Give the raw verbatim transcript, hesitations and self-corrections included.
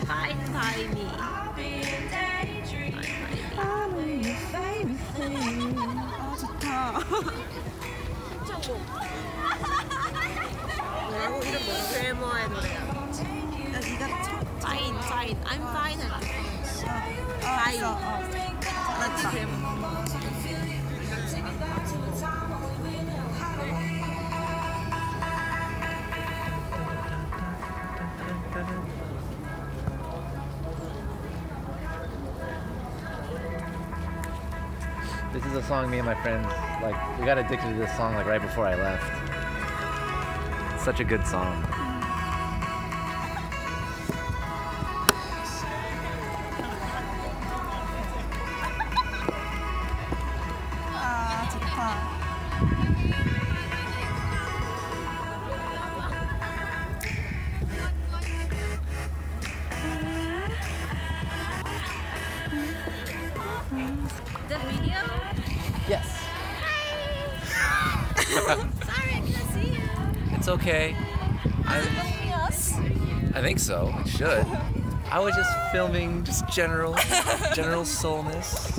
Fine by me. 외국 이름 뭐? 드래머의 노래야. 야, 니가 fine, fine. I'm fine. fine. 맞지? 드래머. This is a song me and my friends, like, we got addicted to this song like right before I left. It's such a good song. 아, 좋다. The video? Yes. Sorry, I can't see you. It's okay. I, Yes. I think so. It should. I was just filming just general, general soulness.